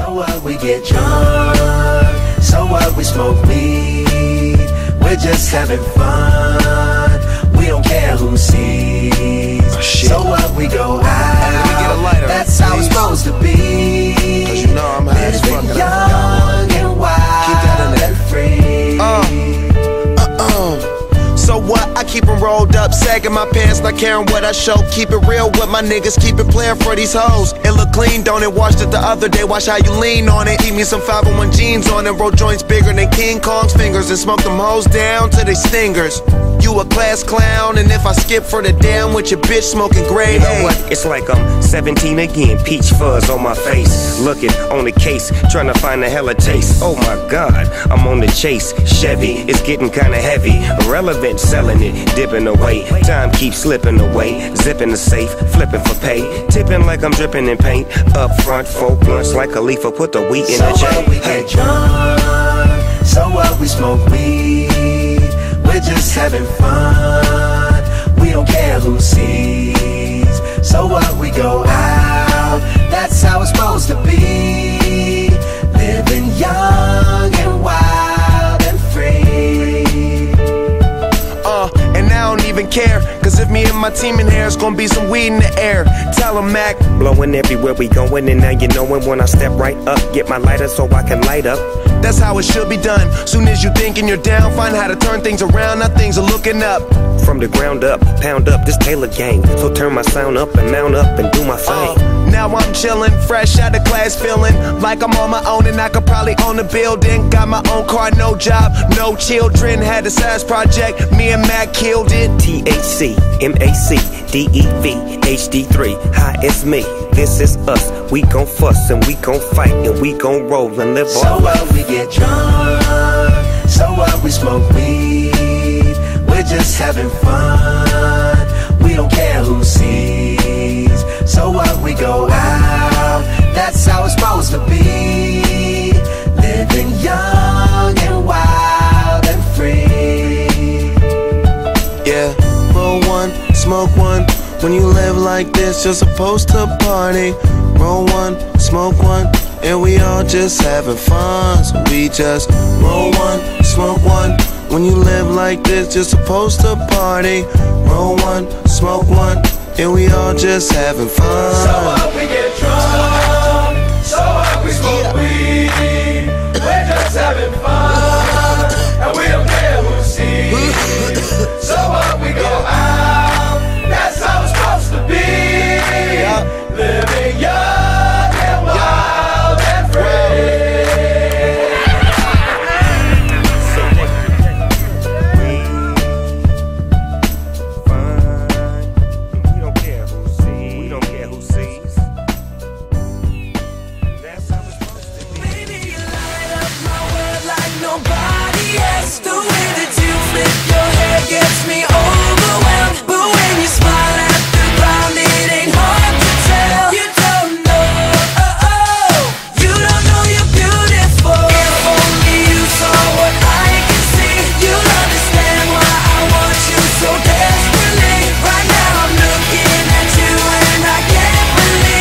So what, we get drunk. So what, we smoke weed. We're just having fun. We don't care who sees. So what, we go out. That's how it's supposed to be. Cause you know I'm high as fuck. Living young and wild and free. So what? I keep them rolled up, sagging my pants, not caring what I show. Keep it real with my niggas, keep it playing for these hoes. It look clean, don't it? Washed it the other day, watch how you lean on it. Keep me some 501 jeans on and roll joints bigger than King Kong's fingers. And smoke them hoes down to they stingers. You a class clown, and if I skip for the day, I'm with your bitch smoking gray. You know what? It's like I'm 17 again, peach fuzz on my face. Looking on the case, trying to find a hella taste. Oh my God, I'm on the chase. Chevy, it's getting kinda heavy. Irrelevant, selling it, dipping away. Time keeps slipping away. Zipping the safe, flipping for pay. Tipping like I'm dripping in paint. Up front, 4 blunts like Khalifa, put the wheat in the So J. what, we get drunk. So what, we smoke weed. We're just having fun. We don't care who sees. So what, we go out. That's how it's supposed to be. Living young and wild and free. And I don't even care, cause if me and my team in here, it's gonna be some weed in the air. Tell 'em, Mac. Blowing everywhere we going, and now you knowin' when I step right up. Get my lighter so I can light up. That's how it should be done. Soon as you thinking you're down, find how to turn things around. Now things are looking up. From the ground up, pound up this Taylor gang. So turn my sound up and mount up and do my thing. Now I'm chillin', fresh out of class, feeling like I'm on my own and I could probably own a building. Got my own car, no job, no children. Had a size project, me and Mac killed it. THC, MAC, DEV, HD3, hi, it's me. This is us. We gon' fuss and we gon' fight and we gon' roll and live So on. what, we get drunk. So what, we smoke weed. We're just having fun. We don't care who sees. So what, we go out. That's how it's supposed to be. Living young and wild and free. Yeah, roll one, smoke one. When you live like this, you're supposed to party. Roll one, smoke one, and we all just having fun. So we just roll one, smoke one. When you live like this, you're supposed to party. Roll one, smoke one, and we all just having fun. So what, we get drunk. So what, we smoke weed. We're just having fun. And we don't care who sees. So what, we go out. That's how it's supposed to be. Living young and wild and free. So what? We fun. We don't care who sees. We don't care who sees. That's how it's supposed to be. Baby, you light up my world like nobody else. The way that you flip your hair gets me